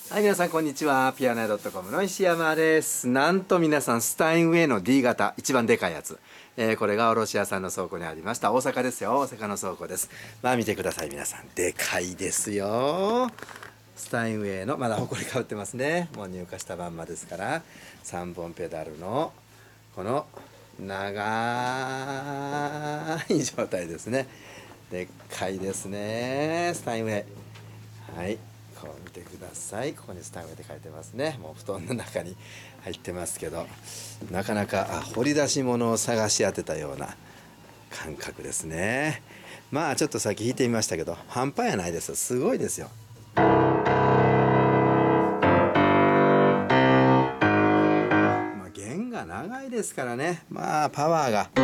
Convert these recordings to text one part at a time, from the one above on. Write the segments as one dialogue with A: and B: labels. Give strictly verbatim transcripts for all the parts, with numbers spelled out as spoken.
A: はい、皆さんこんにちは。ピアノ屋 .com の石山です。なんと皆さん、スタインウェイの ディー 型、一番でかいやつ。えー、これが卸屋さんの倉庫にありました。大阪ですよ。大阪の倉庫です。まあ見てください、皆さん。でかいですよ。スタインウェイの、まだほこりかぶってますね。もう入荷したまんまですから。さんぼんペダルの、この長い状態ですね。でっかいですね。スタインウェイ。はい。こう見てください。ここにスタインウェイって書いてますね。もう布団の中に入ってますけど、なかなかあ掘り出し物を探し当てたような感覚ですね。まあちょっとさっき弾いてみましたけど、半端やないです。すごいですよ。まあ弦が長いですからね。まあパワーが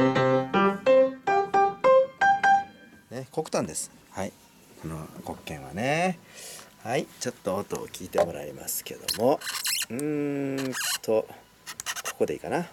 A: ね、黒炭です。はい。この黒鍵はね。はい、ちょっと音を聞いてもらいますけども、うーんとここでいいかな。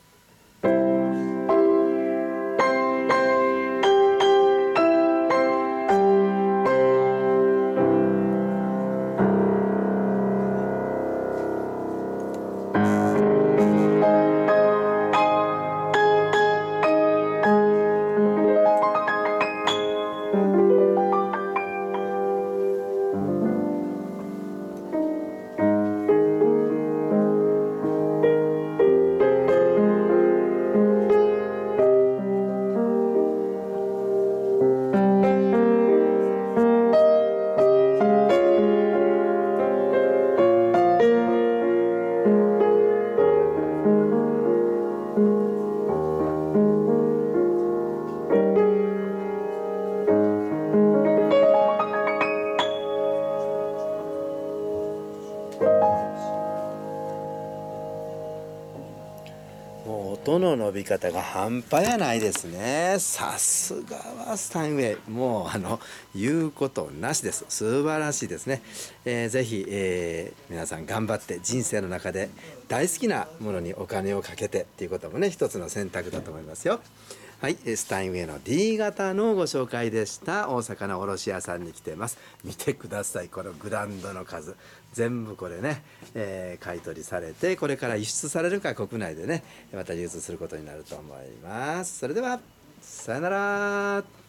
A: もう音の伸び方が半端やないですね。さすがはスタインウェイ。もうあの言うことなしです。素晴らしいですね。えー、ぜひ、えー、皆さん頑張って人生の中で大好きなものにお金をかけてっていうこともね、一つの選択だと思いますよ。はい、スタインウェイの ディー 型のご紹介でした。大阪の卸屋さんに来てます。見てください、このグラウンドの数。全部これね、えー、買い取りされて、これから輸出されるか国内でね、また流通することになると思います。それでは、さよなら。